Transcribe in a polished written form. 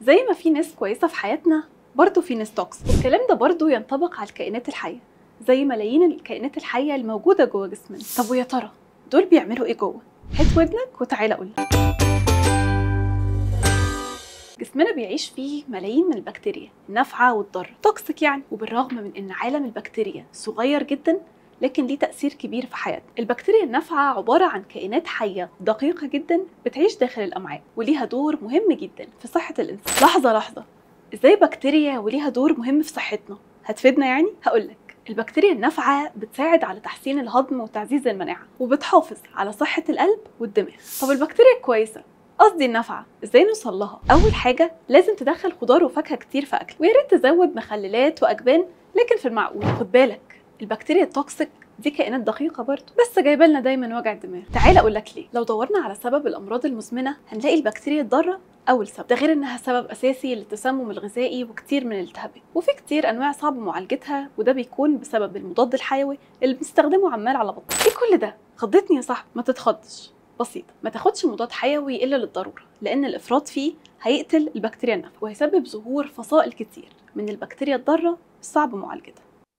زي ما في ناس كويسة في حياتنا برضه في ناس توكسيك، والكلام ده برضه ينطبق على الكائنات الحية زي ملايين الكائنات الحية الموجودة جوه جسمنا. طب ويا ترى دول بيعملوا ايه جوه؟ هات ودنك وتعالى اقول لك. جسمنا بيعيش فيه ملايين من البكتيريا النافعة والضارة، توكسيك يعني. وبالرغم من ان عالم البكتيريا صغير جدا لكن ليه تأثير كبير في حياتنا. البكتيريا النافعة عبارة عن كائنات حية دقيقة جدا بتعيش داخل الأمعاء وليها دور مهم جدا في صحة الإنسان. لحظة، ازاي بكتيريا وليها دور مهم في صحتنا؟ هتفيدنا يعني؟ هقولك. البكتيريا النافعة بتساعد على تحسين الهضم وتعزيز المناعة، وبتحافظ على صحة القلب والدماغ. طب البكتيريا الكويسة، قصدي النافعة، ازاي نوصل لها؟ أول حاجة لازم تدخل خضار وفاكهة كتير في أكل، ويا ريت تزود مخللات وأجبان لكن في المعقول. خد بالك البكتيريا التوكسيك دي كائنات دقيقة برضه، بس جايبه لنا دايما وجع دماغ. تعال اقول لك ليه. لو دورنا على سبب الامراض المزمنة هنلاقي البكتيريا الضارة اول سبب، ده غير انها سبب اساسي للتسمم الغذائي وكتير من الالتهابات. وفي كتير انواع صعب معالجتها، وده بيكون بسبب المضاد الحيوي اللي بنستخدمه عمال على بطال. ايه كل ده؟ خضتني يا صاحبي. ما تتخضش، بسيطة. ما تاخدش مضاد حيوي الا للضرورة، لان الافراط فيه هيقتل البكتيريا النافعة وهيسبب ظهور فصائل كتير من البكتيريا الضارة الصعب معالجتها.